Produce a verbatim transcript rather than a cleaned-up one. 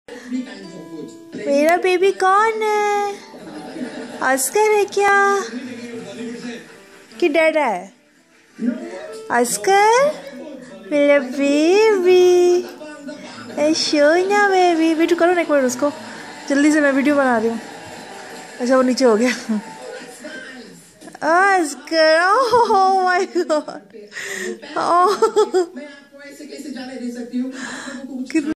मेरा बेबी कौन है? अस्कर है क्या कि डैडा है? अस्कर मेरा बेबी, सोना बेबी। वीडियो करो ना एक बार उसको जल्दी से, मैं वीडियो बना रही हूँ। अच्छा वो नीचे हो गया। अस्कर, ओह माय गॉड, ओह